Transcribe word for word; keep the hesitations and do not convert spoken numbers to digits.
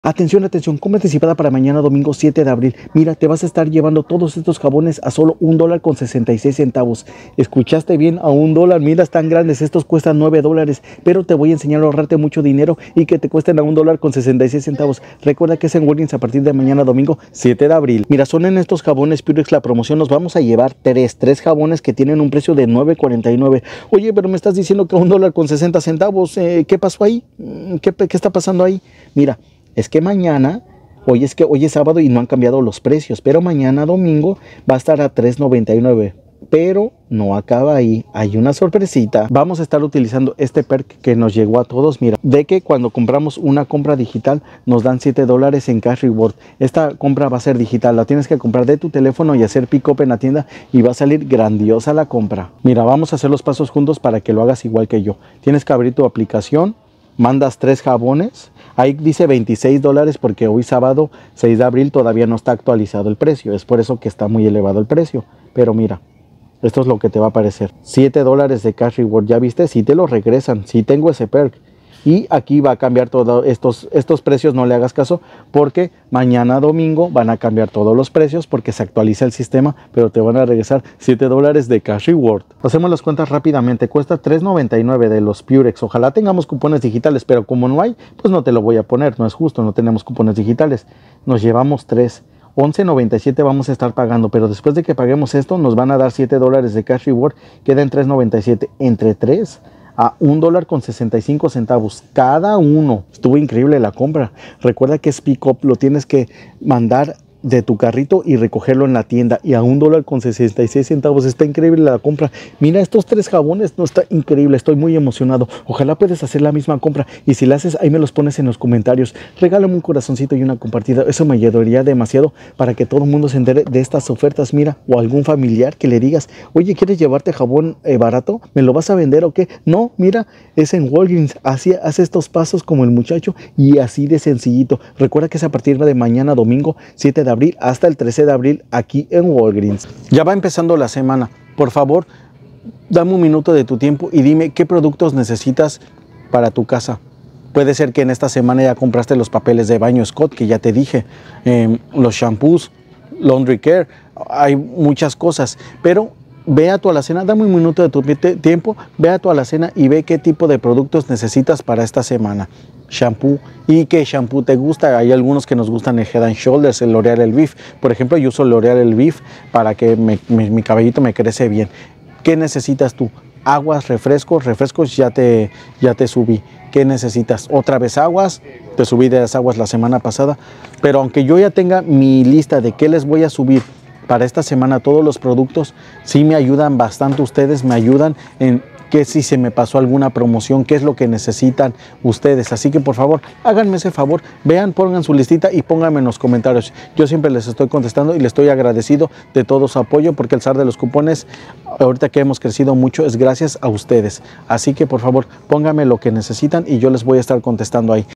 Atención, atención, compra anticipada para mañana domingo siete de abril. Mira, te vas a estar llevando todos estos jabones a solo un dólar con sesenta y seis centavos. ¿Escuchaste bien? A un dólar. Mira, están grandes. Estos cuestan nueve dólares. Pero te voy a enseñar a ahorrarte mucho dinero y que te cuesten a un dólar con sesenta y seis centavos. Recuerda que es en Walgreens a partir de mañana domingo siete de abril. Mira, son en estos jabones Purex la promoción. Nos vamos a llevar tres. Tres jabones que tienen un precio de nueve cuarenta y nueve. Oye, pero me estás diciendo que a un dólar con sesenta centavos. Eh, ¿Qué pasó ahí? ¿Qué, ¿Qué está pasando ahí? Mira. Es que mañana, hoy es que hoy es sábado y no han cambiado los precios, pero mañana domingo va a estar a tres noventa y nueve. Pero no acaba ahí, hay una sorpresita. Vamos a estar utilizando este perk que nos llegó a todos. Mira, de que cuando compramos una compra digital nos dan siete dólares en cash reward. Esta compra va a ser digital, la tienes que comprar de tu teléfono y hacer pick up en la tienda y va a salir grandiosa la compra. Mira, vamos a hacer los pasos juntos para que lo hagas igual que yo. Tienes que abrir tu aplicación, mandas tres jabones. Ahí dice veintiséis dólares porque hoy sábado seis de abril todavía no está actualizado el precio. Es por eso que está muy elevado el precio. Pero mira, esto es lo que te va a aparecer. siete dólares de cash reward. ¿Ya viste? Si te lo regresan. Si tengo ese perk. Y aquí va a cambiar todos estos, estos precios. No le hagas caso porque mañana domingo van a cambiar todos los precios porque se actualiza el sistema. Pero te van a regresar siete dólares de cash reward. Hacemos las cuentas rápidamente. Cuesta tres noventa y nueve de los Purex. Ojalá tengamos cupones digitales. Pero como no hay, pues no te lo voy a poner. No es justo. No tenemos cupones digitales. Nos llevamos tres. once noventa y siete vamos a estar pagando. Pero después de que paguemos esto nos van a dar siete dólares de cash reward. Quedan tres noventa y siete. Entre tres a un dólar con sesenta y cinco centavos cada uno. Estuvo increíble la compra. Recuerda que es pick up, lo tienes que mandar de tu carrito y recogerlo en la tienda y a un dólar con sesenta y seis centavos. Está increíble la compra. Mira estos tres jabones, no, está increíble. Estoy muy emocionado. Ojalá puedas hacer la misma compra y si la haces ahí me los pones en los comentarios. Regálame un corazoncito y una compartida. Eso me ayudaría demasiado para que todo el mundo se entere de estas ofertas. Mira, o algún familiar que le digas, oye, ¿quieres llevarte jabón eh, barato? ¿Me lo vas a vender o qué? No, mira, es en Walgreens. Así hace estos pasos como el muchacho y así de sencillito. Recuerda que es a partir de mañana domingo siete de abril hasta el trece de abril aquí en Walgreens. Ya va empezando la semana. Por favor, dame un minuto de tu tiempo y dime qué productos necesitas para tu casa. Puede ser que en esta semana ya compraste los papeles de baño Scott, que ya te dije, eh, los shampoos, laundry care, hay muchas cosas, pero ve a tu alacena, dame un minuto de tu tiempo, ve a tu alacena y ve qué tipo de productos necesitas para esta semana. Shampoo, y qué shampoo te gusta. Hay algunos que nos gustan el Head and Shoulders, el L'Oreal Elvive. Por ejemplo, yo uso el L'Oreal Elvive para que me, mi, mi cabellito me crece bien. ¿Qué necesitas tú? Aguas, refrescos, refrescos ya te, ya te subí. ¿Qué necesitas? Otra vez aguas, te subí de las aguas la semana pasada. Pero aunque yo ya tenga mi lista de qué les voy a subir para esta semana, todos los productos, sí me ayudan bastante ustedes, me ayudan en que si se me pasó alguna promoción, qué es lo que necesitan ustedes. Así que por favor, háganme ese favor, vean, pongan su listita y pónganme en los comentarios. Yo siempre les estoy contestando y les estoy agradecido de todo su apoyo porque el zar de los cupones, ahorita que hemos crecido mucho, es gracias a ustedes. Así que por favor, pónganme lo que necesitan y yo les voy a estar contestando ahí.